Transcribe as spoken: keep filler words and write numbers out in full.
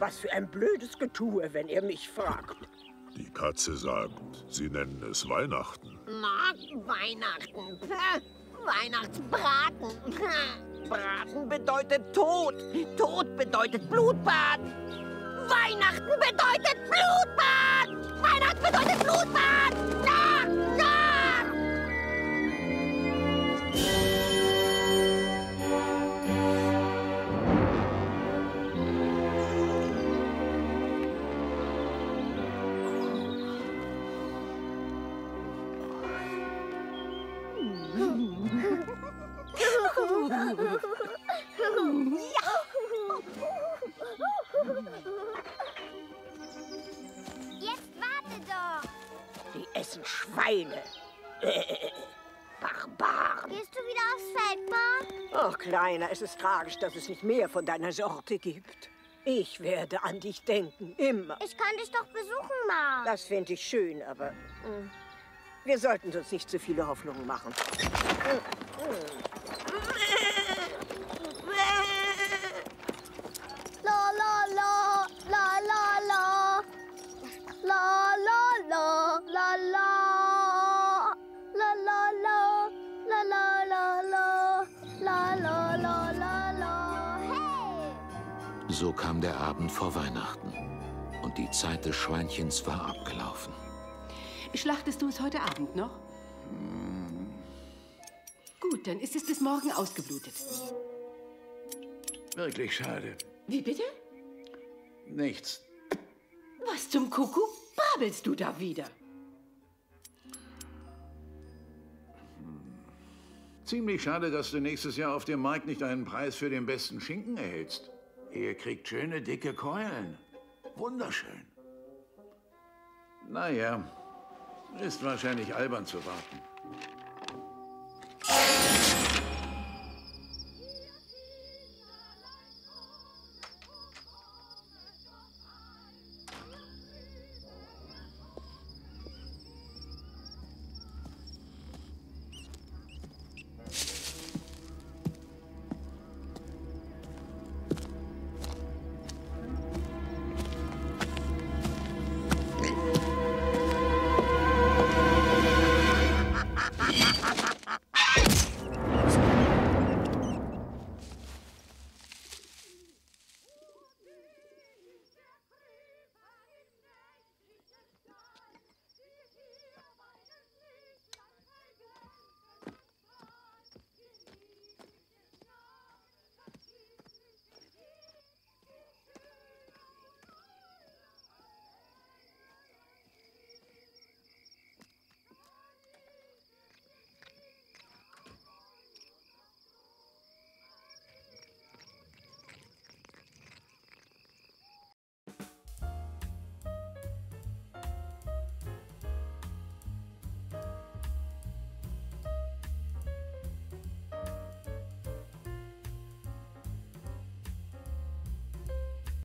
Was für ein blödes Getue, wenn ihr mich fragt. Die Katze sagt, sie nennen es Weihnachten. Na, Weihnachten. Weihnachtsbraten. Braten bedeutet Tod. Tod bedeutet Blutbad. Weihnachten bedeutet Blutbad. Weihnachten bedeutet Blutbad. Ja, ja. Jetzt warte doch. Die essen Schweine. Barbaren. Gehst du wieder aufs Feld, Ma? Ach, Kleiner, es ist tragisch, dass es nicht mehr von deiner Sorte gibt. Ich werde an dich denken, immer. Ich kann dich doch besuchen, Ma. Das finde ich schön, aber mh, wir sollten uns nicht zu viele Hoffnungen machen. La la la, la la la. La la la, la la. La la la, la la la la. La la la la la. Hey! So kam der Abend vor Weihnachten. Und die Zeit des Schweinchens war abgelaufen. Schlachtest du es heute Abend noch? Hm. Gut, dann ist es bis morgen ausgeblutet. Wirklich schade. Wie bitte? Nichts. Was zum Kuckuck babelst du da wieder? Ziemlich schade, dass du nächstes Jahr auf dem Markt nicht einen Preis für den besten Schinken erhältst. Ihr kriegt schöne, dicke Keulen. Wunderschön. Naja, ist wahrscheinlich albern zu warten.